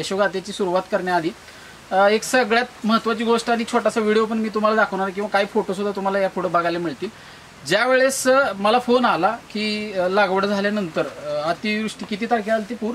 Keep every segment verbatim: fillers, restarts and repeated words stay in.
यशोगाथेची सुरुवात करण्याआधी एक सगळ्यात महत्त्वाची गोष्ट आणि छोटासा व्हिडिओ पण मी तुम्हाला दाखवणार किंवा काही फोटो सुद्धा तुम्हाला या पुढे बघायला मिळतील। ज्या वेळेस मला फोन आला की लागवड झाल्यानंतर अतिवृष्टी किती तारखेला आली ती पूर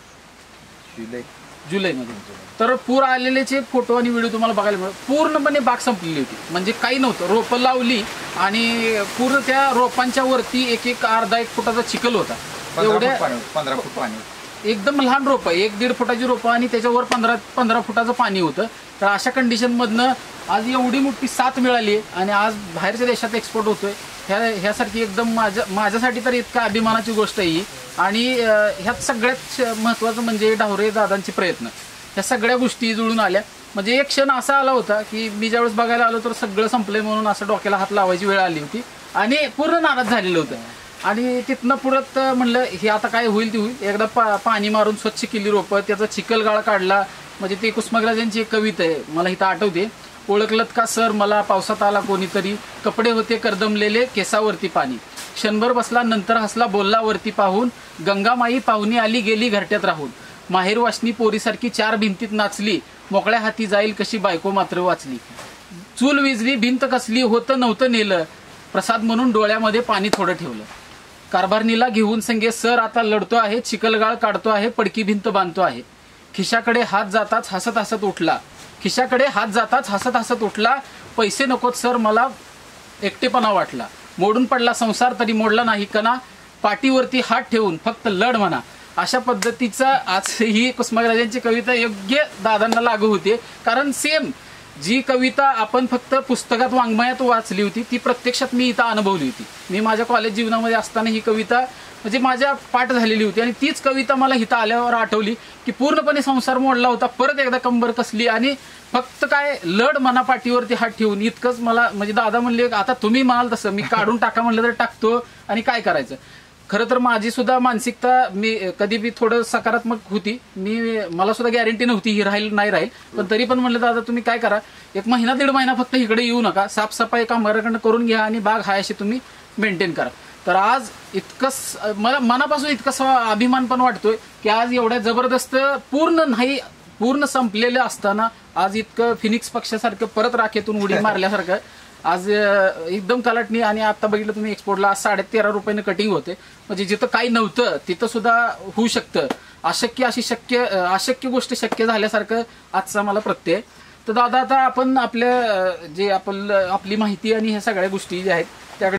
जुलै जुलैमध्ये तर पूर आलेलेचे फोटो आणि व्हिडिओ तुम्हाला बघायला मिळेल। पूर्णपणे बाग संपलेली होती, म्हणजे काही नव्हतं, रोपं लावली आणि पूर्ण त्या रोपांच्या वरती एक एक अर्धा एक फुटाचा चिखल होता, एवढ्या पंधरा फूट पाणी, एकदम लहान रोपं, एक दीड फुटाची रोपं आणि त्याच्यावर पंधरा पंधरा फुटाचं पाणी होतं। तर अशा कंडिशनमधनं आज एवढी मोठी साथ मिळाली आणि आज बाहेरच्या देशात एक्सपोर्ट होतोय, ह्या ह्यासारखी एकदम माझ्या माझ्यासाठी तर इतका अभिमानाची गोष्ट आहे ही। आणि ह्यात सगळ्यात महत्त्वाचं म्हणजे ढावरे दादांचे प्रयत्न, ह्या सगळ्या गोष्टी जुळून आल्या। म्हणजे एक क्षण असा आला होता की मी ज्यावेळेस बघायला आलो तर सगळं संपलंय म्हणून असं डोक्याला हात लावायची वेळ आली होती आणि पूर्ण नाराज झालेलं होतं। आणि तिथनं पुरत म्हणलं हे आता काय होईल ते होईल, एकदा पा पाणी मारून स्वच्छ केली रोपं, त्याचा चिखलगाळा काढला। म्हणजे ते कुसुमाग्रजांची एक कविता आहे, मला इथं आठवते, ओळखलत का सर मला पावसात आला कोणीतरी, कपडे होते करदमलेले केसावरती पाणी, क्षणभर बसला नंतर हसला बोलला वरती पाहून, गंगामाई पाहुणी आली गेली घरट्यात राहून, माहेर वाशनी पोरीसारखी चार भिंतीत नाचली, मोकळ्या हाती जाईल कशी बायको मात्र वाचली, चूल विजली भिंत कसली होतं नव्हतं नेलं, प्रसाद म्हणून डोळ्यामध्ये पाणी थोडं ठेवलं, कारभारणीला घेऊन संगे सर आता लढतो आहे, चिखलगाळ काढतो आहे, पडकी भिंत बांधतो आहे, खिशाकडे हात जाताच हसत हसत उठला, खिशाकडे हात जाताच हसत हसत उठला, पैसे नकोत सर मला एकटेपणा वाटला, मोडून पडला संसार तरी मोडला नाही कणा, पाठीवरती हात ठेवून फक्त लढ म्हणा। अशा पद्धतीचा आज ही कुसुमाग्रजांची कविता योग्य दादांना लागू होते, कारण सेम जी कविता आपण फक्त पुस्तकात वाङ्मयात वाचली होती ती प्रत्यक्षात मी इथं अनुभवली होती। मी माझ्या कॉलेज जीवनामध्ये असताना ही कविता म्हणजे माझ्या पाठ झालेली होती आणि तीच कविता मला इथं आल्यावर आठवली की पूर्णपणे संसार मोडला होता, परत एकदा कंबर कसली आणि फक्त काय लढ मना पाठीवरती हात ठेवून, इतकंच मला म्हणजे दादा म्हणले आता तुम्ही म्हणाल तसं मी काढून टाका म्हणलं तर टाकतो आणि काय करायचं। खरं तर माझी सुद्धा मानसिकता मी कधी बी थोडं सकारात्मक होती, मी मला सुद्धा गॅरंटी नव्हती ही राहील नाही राहील, पण तरी पण म्हणलं दादा तुम्ही काय करा, एक महिना दीड महिना फक्त इकडे येऊ नका, साफसफाई कामगाराकडनं करून घ्या आणि बाग हाय अशी तुम्ही मेंटेन करा। तर आज इतकंच मला मनापासून इतकं अभिमान पण वाटतोय की आज एवढ्या जबरदस्त पूर्ण नाही पूर्ण संपलेलं असताना आज इतकं फिनिक्स पक्षासारखं परत राखेतून उडी मारल्यासारखं आज एकदम कलाटणी। आणि आता बघितलं तुम्ही एक्सपोर्टला आज साडे तेरा रुपयाने कटिंग होते, म्हणजे जिथं काही नव्हतं तिथं सुद्धा होऊ शकतं, अशक्य अशी शक्य अशक्य गोष्ट शक्य झाल्यासारखं आजचा मला प्रत्यय। तर दादा आता आपण आपल्या जे आपण आपली माहिती आणि ह्या सगळ्या गोष्टी ज्या आहेत त्याकडे